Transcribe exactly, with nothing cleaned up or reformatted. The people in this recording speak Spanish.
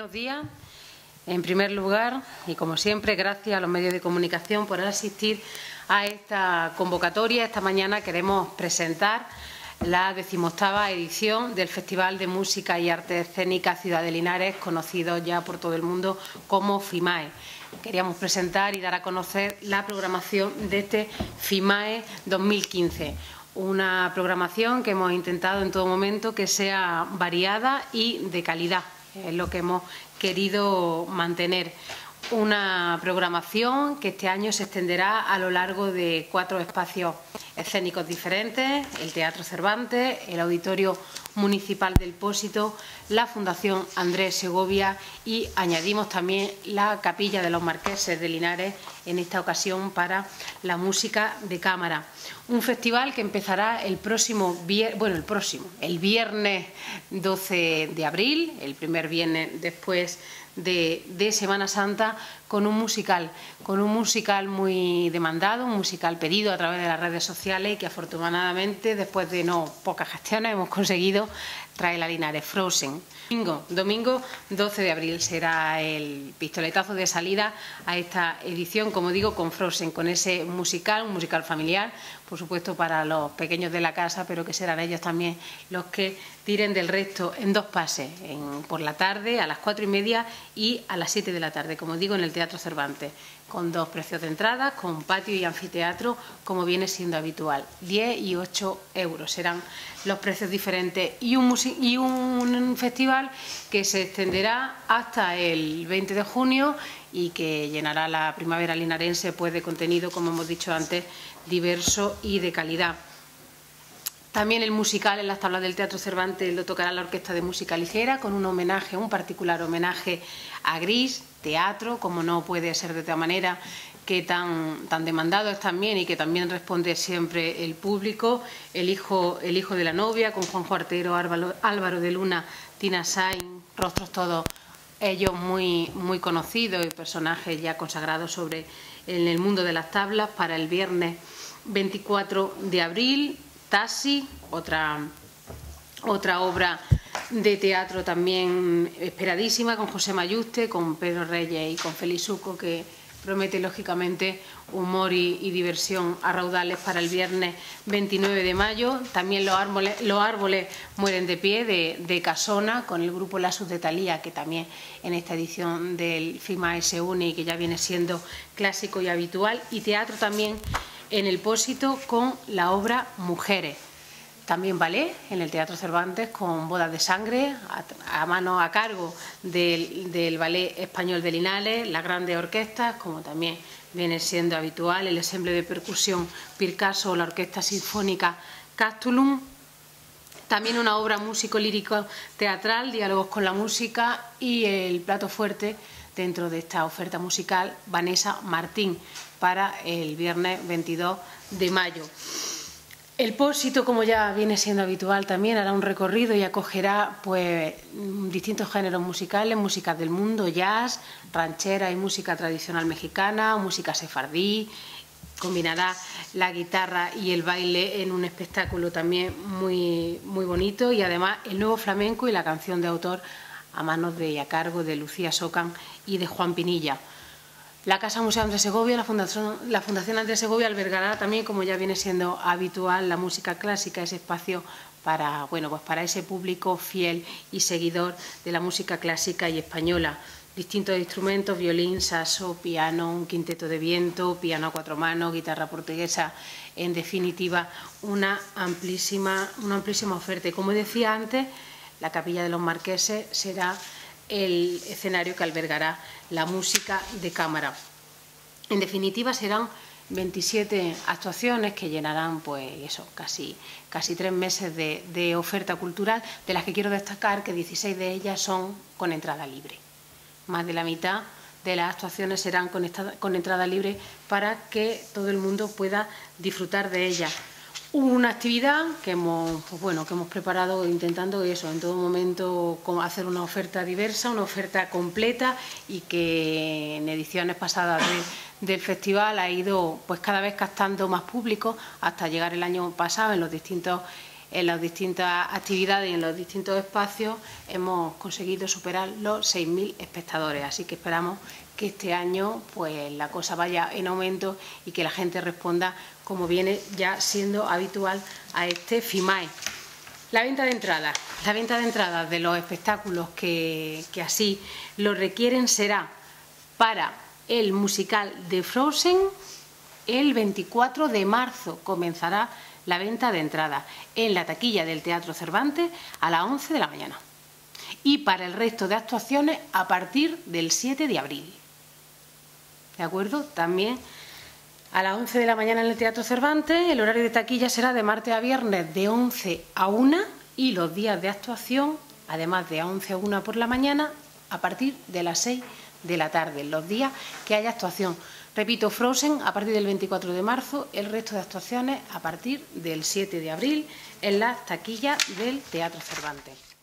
Buenos días. En primer lugar, y como siempre, gracias a los medios de comunicación por asistir a esta convocatoria. Esta mañana queremos presentar la decimoctava edición del Festival de Música y Artes Escénicas Ciudad de Linares, conocido ya por todo el mundo como FIMAE. Queríamos presentar y dar a conocer la programación de este FIMAE dos mil quince. Una programación que hemos intentado en todo momento que sea variada y de calidad. Es lo que hemos querido mantener. Una programación que este año se extenderá a lo largo de cuatro espacios escénicos diferentes: el Teatro Cervantes, el Auditorio Municipal del Pósito, la Fundación Andrés Segovia y añadimos también la Capilla de los Marqueses de Linares, en esta ocasión para la música de cámara. Un festival que empezará el próximo viernes, bueno, el próximo, el viernes doce de abril, el primer viernes después de, de Semana Santa, con un musical, con un musical muy demandado, un musical pedido a través de las redes sociales y que afortunadamente, después de no pocas gestiones, hemos conseguido traer a Linares. Frozen. Domingo, domingo doce de abril será el pistoletazo de salida a esta edición, como digo, con Frozen, con ese musical, un musical familiar, por supuesto para los pequeños de la casa, pero que serán ellos también los que tiren del resto en dos pases, en, por la tarde a las cuatro y media y a las siete de la tarde, como digo, en el Teatro Cervantes, con dos precios de entrada, con patio y anfiteatro, como viene siendo habitual. diez y ocho euros serán los precios diferentes, y un, y un festival que se extenderá hasta el veinte de junio y que llenará la primavera linarense, pues, de contenido, como hemos dicho antes, diverso y de calidad. También el musical en las tablas del Teatro Cervantes lo tocará la Orquesta de Música Ligera, con un homenaje, un particular homenaje a Gris, teatro, como no puede ser de otra manera, que tan, tan demandado es también y que también responde siempre el público. El hijo, el hijo de la novia, con Juanjo Artero, Álvaro, Álvaro de Luna, Tina Sain, rostros todos ellos muy, muy conocidos y personajes ya consagrados sobre, en el mundo de las tablas. Para el viernes veinticuatro de abril, Tassi, otra, otra obra de teatro también esperadísima, con José Mayuste, con Pedro Reyes y con Félix Suco, que promete lógicamente humor y, y diversión a raudales. Para el viernes veintinueve de mayo, también Los árboles, los árboles mueren de pie, de, de Casona, con el grupo Lasus de Talía, que también en esta edición del FIMAE se une y que ya viene siendo clásico y habitual. Y teatro también en el Pósito, con la obra Mujeres. También ballet en el Teatro Cervantes, con Bodas de Sangre, a, a mano a cargo del, del Ballet Español de Linares, las grandes orquestas, como también viene siendo habitual, el ensemble de percusión Pircaso o la Orquesta Sinfónica Castulum. También una obra músico-lírico-teatral, Diálogos con la música, y el plato fuerte dentro de esta oferta musical, Vanessa Martín, para el viernes veintidós de mayo. El Pósito, como ya viene siendo habitual, también hará un recorrido y acogerá, pues, distintos géneros musicales: músicas del mundo, jazz, ranchera y música tradicional mexicana, música sefardí. Combinará la guitarra y el baile en un espectáculo también muy, muy bonito, y además el nuevo flamenco y la canción de autor a manos de y a cargo de Lucía Socan y de Juan Pinilla. La Casa Museo Andrés Segovia, la Fundación, la Fundación Andrés Segovia, albergará también, como ya viene siendo habitual, la música clásica, ese espacio para, bueno, pues para ese público fiel y seguidor de la música clásica y española. Distintos instrumentos: violín, saxo, piano, un quinteto de viento, piano a cuatro manos, guitarra portuguesa. En definitiva, una amplísima, una amplísima oferta. Y como decía antes, la Capilla de los Marqueses será el escenario que albergará la música de cámara. En definitiva, serán veintisiete actuaciones que llenarán, pues eso, casi, casi tres meses de, de oferta cultural, de las que quiero destacar que dieciséis de ellas son con entrada libre. Más de la mitad de las actuaciones serán con, esta, con entrada libre, para que todo el mundo pueda disfrutar de ellas. Una actividad que hemos, pues bueno, que hemos preparado intentando eso, en todo momento hacer una oferta diversa, una oferta completa, y que en ediciones pasadas de, del festival ha ido, pues, cada vez captando más público, hasta llegar el año pasado en los distintos en las distintas actividades y en los distintos espacios hemos conseguido superar los seis mil espectadores. Así que esperamos que este año pues, la cosa vaya en aumento y que la gente responda como viene ya siendo habitual a este FIMAE. La venta de entradas. La venta de entradas de los espectáculos que, que así lo requieren será para el musical de Frozen. El veinticuatro de marzo comenzará la venta de entradas en la taquilla del Teatro Cervantes a las once de la mañana. Y para el resto de actuaciones a partir del siete de abril. ¿De acuerdo? También a las once de la mañana en el Teatro Cervantes. El horario de taquilla será de martes a viernes de once a una y los días de actuación, además de a once a una por la mañana, a partir de las seis de la tarde, los días que haya actuación. Repito, Frozen a partir del veinticuatro de marzo, el resto de actuaciones a partir del siete de abril en las taquillas del Teatro Cervantes.